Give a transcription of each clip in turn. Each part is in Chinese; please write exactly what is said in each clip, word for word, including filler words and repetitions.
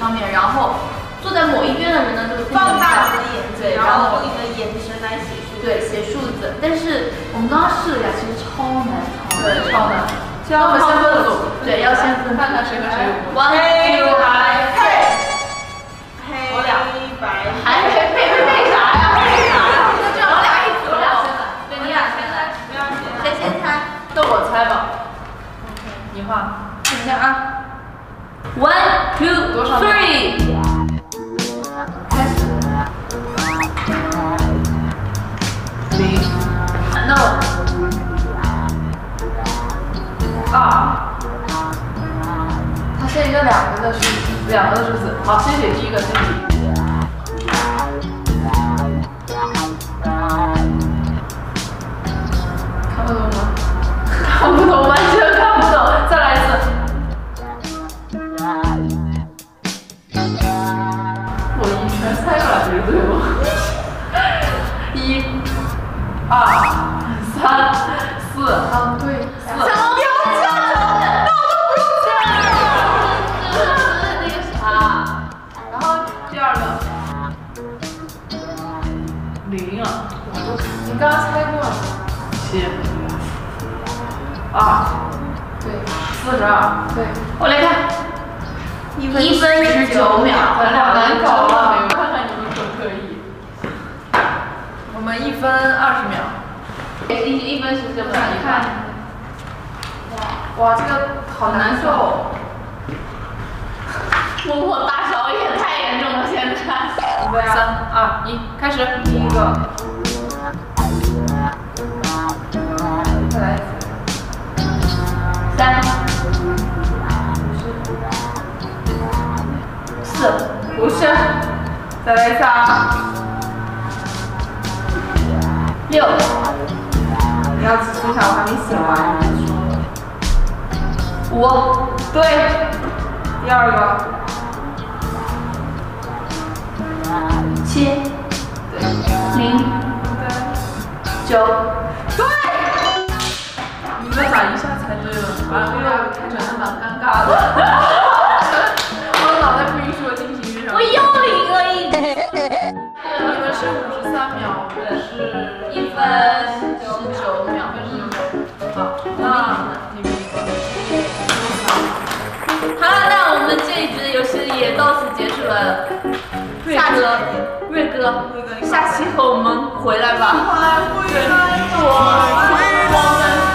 上面，然后坐在某一边的人呢，就是放大你的眼睛，然后用你的眼神来写数。 对，写数字。但是我们刚刚试了一下，其实超难，超难，超难。 那我们先分组， 对，要先分， 看看谁和谁有。 One two three， 黑黑白， 还配配配配啥呀？配啥呀？那这样我俩一组，我俩先来。对，你俩先来。 不要先。 谁先猜？ 都我猜吧。你画。 等一下啊。One two three， 开始。零。那我。 二。它是一个两个的数字，两个的数字。好，先写第一个，先写。看不懂吗？看不懂，完全看不懂。再来一次。我一全猜出来，这个对吗？一、二、三、四，啊对，四。 什么不要这样？那我都不用这样。是那个啥， 然后第二个零啊，你刚刚猜过了。七。二。对。四十二。对。 我来看。一分十九秒， 咱俩难搞了，看看你们可不可以。我们一分二十秒。 一一分十九秒，你看。 哇，这个好难受。 默默大小也太严重了，现在。 三二一，开始。第一个。再来一次。 三。四。 不是。再来一次啊。 六。 你要仔细想，我还没写完。 五。 对。第二个。 七。 对。 零。 对。 九。 对。你们咋一下猜对了？啊，这个看起来蛮尴尬的。我脑袋不一说进行剧上。 我又零了一点。 你们是五十三秒，我是一分十九秒。 好，那你们一个。 好了，那我们这一局的游戏也到此结束了。下哥，瑞哥，下期和我们回来吧。 回来我我们。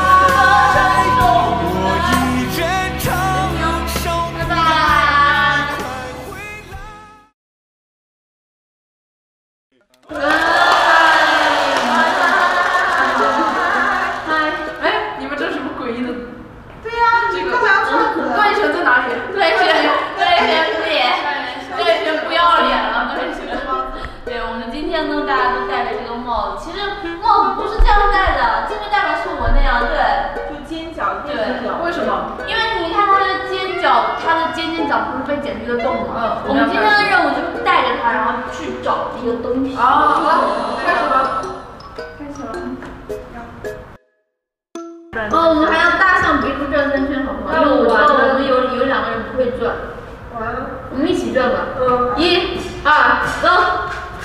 不是被剪出一个洞吗？嗯。我们今天的任务就是带着它，然后去找这个东西。 啊，好，开始吧。 开始了。哦，我们还要大象别出转三圈，好不好？因为我知道我们有有两个人不会转。 完了。 我们一起转吧。 嗯。 一、二、走。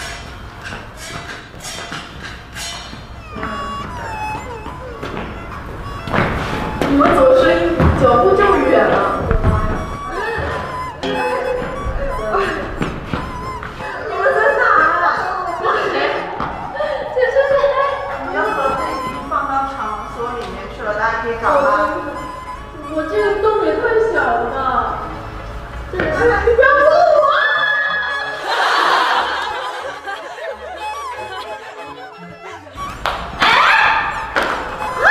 你们走是脚步就远了。 我这个洞也太小了，这里是你不要碰我！哎！啊！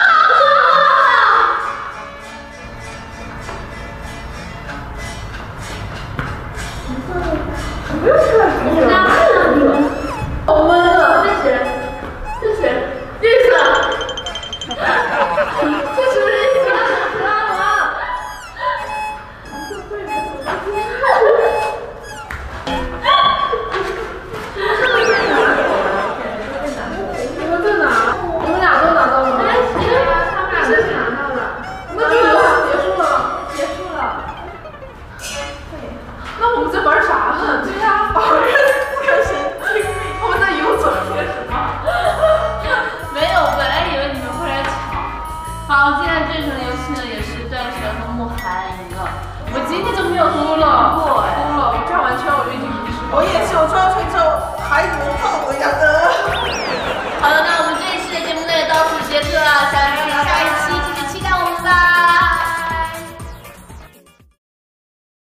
不要出来！我哪有你们？好闷啊！这谁？这谁？绿色。这是不是？ 我也是，我说要吹